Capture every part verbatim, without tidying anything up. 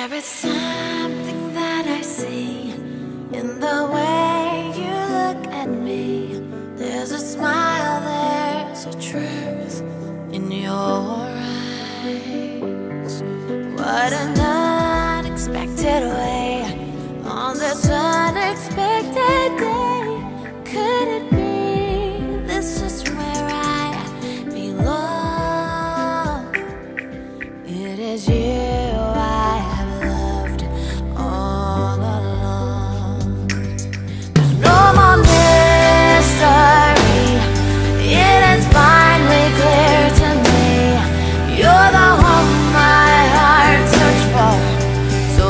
There is something that I see in the way you look at me. There's a smile, there's a truth in your eyes. What an unexpected way on this unexpected day. Could it be this is where I belong? It is you I have loved all along. There's no more mystery. It is finally clear to me. You're the one my heart searched for so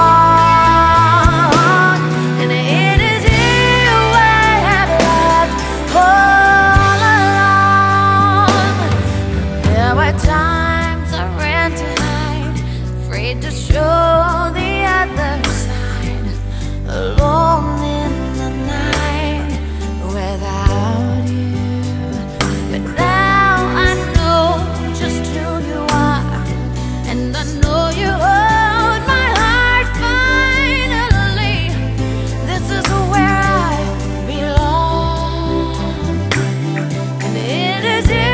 long, and it is you I have loved all along. There were times I ran to hide, afraid to show the other side, alone in the night without you. But now I know just who you are, and I know you hold my heart finally. This is where I belong, and it is you